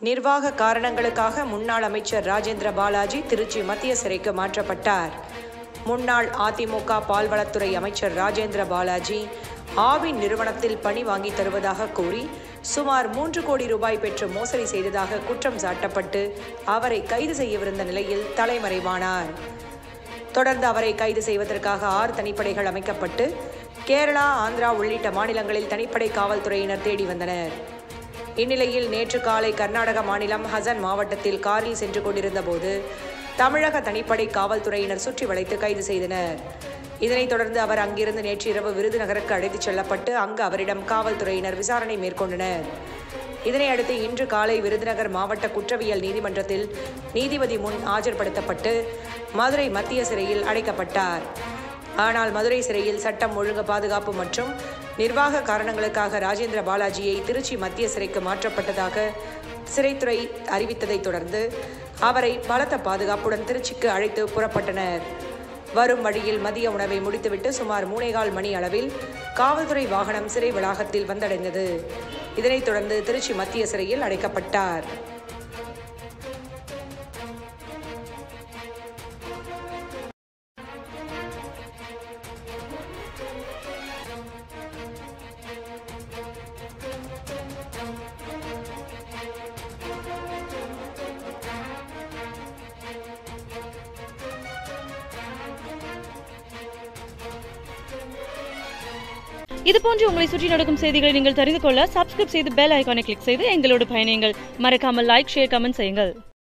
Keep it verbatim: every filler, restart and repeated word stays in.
நிர்வாக காரணங்களுக்காக முன்னாள் அமைச்சர் ராஜேந்திர பாலாஜி திருச்சி மத்திய சிறைக்கு மாற்றப்பட்டார். முன்னாள் அதிமுக பால்வளத்துறை அமைச்சர் ராஜேந்திர பாலாஜி ஆவின் நிறுவனத்தில் பணி வாங்கி தருவதாக கூறி சுமார் மூன்று கோடி ரூபாய் பெற்று மோசடி செய்ததாக குற்றம் சாட்டப்பட்டு அவரை கைது செய்யவிருந்த நிலையில் தலைமறைவானார். தொடர்ந்து அவரை கைது செய்வதற்காக ஆறு தனிப்படைகள் அமைக்கப்பட்டு கேரளா, ஆந்திரா உள்ளிட்ட மாநிலங்களில் தனிப்படை காவல்துறையினர் தேடி வந்தனர். இந்நிலையில் நேற்று காலை கர்நாடக மாநிலம் ஹசன் மாவட்டத்தில் காரில் சென்று கொண்டிருந்த போது தமிழக தனிப்படை காவல்துறையினர் சுற்றி வளைத்து கைது செய்தனர். இதனைத் தொடர்ந்து அவர் அங்கிருந்து நேற்று இரவு விருதுநகருக்கு அழைத்துச் செல்லப்பட்டு அங்கு அவரிடம் காவல்துறையினர் விசாரணை மேற்கொண்டனர். இதனையடுத்து இன்று காலை விருதுநகர் மாவட்ட குற்றவியல் நீதிமன்றத்தில் நீதிபதி முன் ஆஜர்படுத்தப்பட்டு மதுரை மத்திய சிறையில் அடைக்கப்பட்டார். ஆனால் மதுரை சிறையில் சட்டம் ஒழுங்கு பாதுகாப்பு மற்றும் நிர்வாக காரணங்களுக்காக ராஜேந்திர பாலாஜியை திருச்சி மத்திய சிறைக்கு மாற்றப்பட்டதாக சிறைத்துறை அறிவித்ததைத் தொடர்ந்து அவரை பலத்த பாதுகாப்புடன் திருச்சிக்கு அழைத்து புறப்பட்டனர். வரும் வழியில் மதிய உணவை முடித்துவிட்டு சுமார் மூணேகால் மணி அளவில் காவல்துறை வாகனம் சிறை வளாகத்தில் வந்தடைந்தது. இதனைத் தொடர்ந்து திருச்சி மத்திய சிறையில் அடைக்கப்பட்டார். இதுபோன்று உங்களை சுற்றி நடக்கும் செய்திகளை நீங்கள் தெரிந்து கொள்ள சப்ஸ்கிரைப் செய்து பெல் ஐகானை கிளிக் செய்து எங்களோடு பயணியுங்கள். மறக்காமல் லைக், ஷேர், கமெண்ட் செய்யுங்கள்.